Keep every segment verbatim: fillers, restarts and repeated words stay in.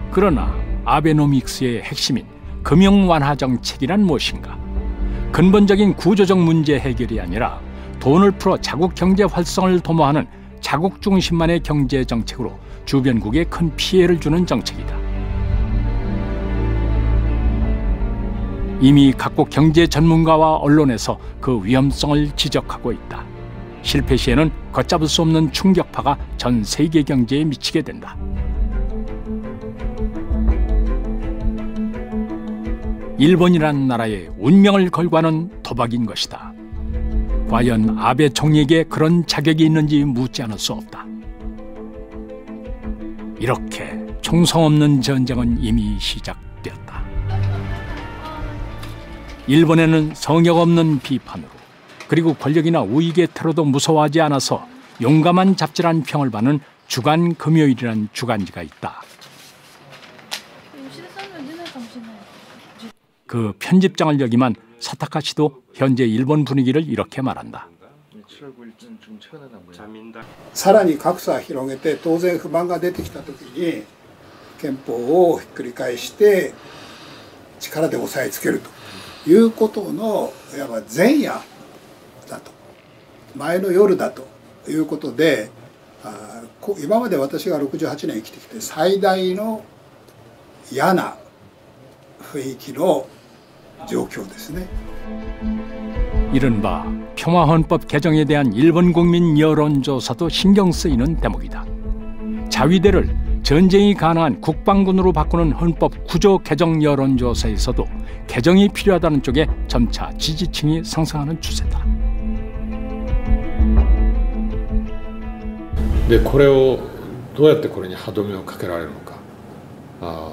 그러나 아베노믹스의 핵심인 금융 완화 정책이란 무엇인가? 근본적인 구조적 문제 해결이 아니라 돈을 풀어 자국 경제 활성을 도모하는 자국 중심만의 경제 정책으로 주변국에 큰 피해를 주는 정책이다. 이미 각국 경제 전문가와 언론에서 그 위험성을 지적하고 있다. 실패 시에는 걷잡을 수 없는 충격파가 전 세계 경제에 미치게 된다. 일본이란 나라의 운명을 걸고 하는 도박인 것이다. 과연 아베 총리에게 그런 자격이 있는지 묻지 않을 수 없다. 이렇게 총성 없는 전쟁은 이미 시작되었다. 일본에는 성역 없는 비판으로 그리고 권력이나 우익의 테러도 무서워하지 않아서 용감한 잡질한 평을 받는 주간 금요일이라는 주간지가 있다. 그 편집장을 역임한 사타카 씨도 현재 일본 분위기를 이렇게 말한다. さらに格差を広げて当然不満が出てきたときに憲法をひっくり返して力で押さえつけるということのいわば前夜だと前の夜だということで、あ今まで私がろくじゅうはちねん生きてきて最大の嫌な雰囲気の状況ですね。 이른바 평화헌법 개정에 대한 일본 국민 여론조사도 신경 쓰이는 대목이다. 자위대를 전쟁이 가능한 국방군으로 바꾸는 헌법 구조 개정 여론조사에서도 개정이 필요하다는 쪽에 점차 지지층이 상승하는 추세다. でこれをどうやってこれに歯止めをかけられるのか、あ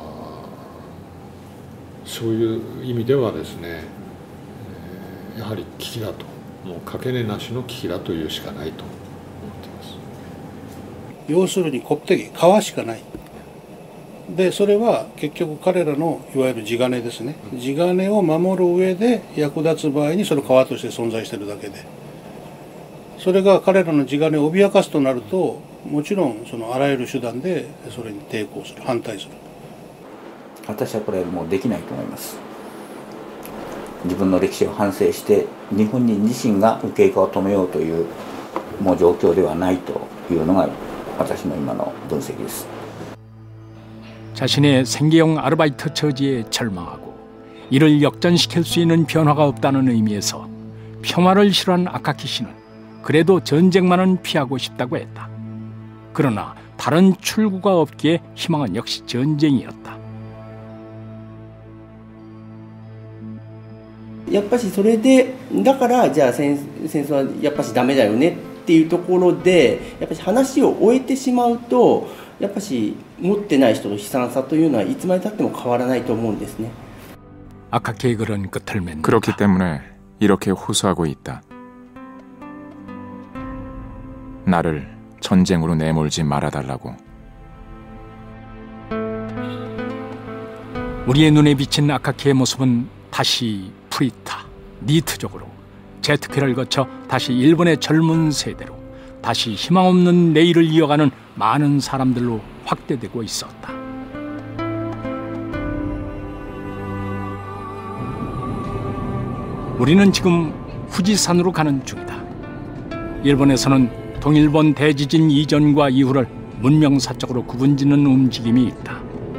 そういう意味ではですね、やはり危機だと、もうかけねなしの危機だというしかないと思っています。 要するに国的川しかない。でそれは結局彼らのいわゆる地金ですね。地金を守る上で役立つ場合にその川として存在しているだけで、それが彼らの地金を脅かすとなると、もちろんそのあらゆる手段でそれに抵抗する、反対する。 私はこれもうできないと思います。自分の歴史を反省して日本人自身が右傾化を止めようというもう状況ではないというのが私の今の分析です。 자신의 생계형 아르바이트 처지에 절망하고 이를 역전시킬 수 있는 변화가 없다는 의미에서 평화를 싫어한 아카키 씨는 그래도 전쟁만은 피하고 싶다고 했다. 그러나 다른 출구가 없기에 희망은 역시 전쟁이었다. やっぱしそれでだからじゃあ戦争はやっぱしダメだよねっていうところでやっぱし話を終えてしまうとやっぱし持ってない人の悲惨さというのはいつまでたっても変わらないと思うんですね. 아카키의 글은 끝을 맺는다. 그렇기 때문에 이렇게 호소하고 있다. 나를 전쟁으로 내몰지 말아달라고. 우리의 눈에 비친 아카키의 모습은 다시 프리타, 니트족으로 제트회를 거쳐 다시 일본의 젊은 세대로 다시 희망 없는 내일을 이어가는 많은 사람들로 확대되고 있었다. 우리는 지금 후지산으로 가는 중이다. 일본에서는 동일본 대지진 이전과 이후를 문명사적으로 구분짓는 움직임이 있다.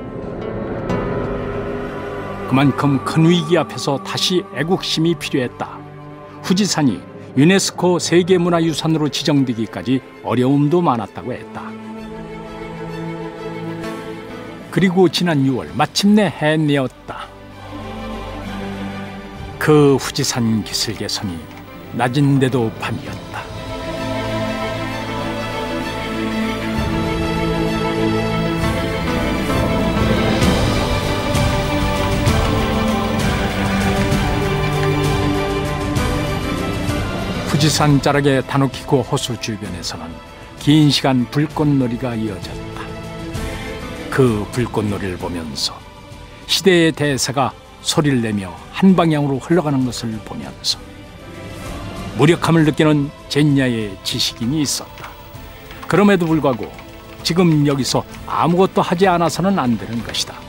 그만큼 큰 위기 앞에서 다시 애국심이 필요했다. 후지산이 유네스코 세계문화유산으로 지정되기까지 어려움도 많았다고 했다. 그리고 지난 유월 마침내 해내었다. 그 후지산 기슭의 섬이 낮은데도 밤이었다. 후지산 자락의 다누키코 호수 주변에서는 긴 시간 불꽃놀이가 이어졌다. 그 불꽃놀이를 보면서 시대의 대세가 소리를 내며 한 방향으로 흘러가는 것을 보면서 무력함을 느끼는 젠야의 지식인이 있었다. 그럼에도 불구하고 지금 여기서 아무것도 하지 않아서는 안 되는 것이다.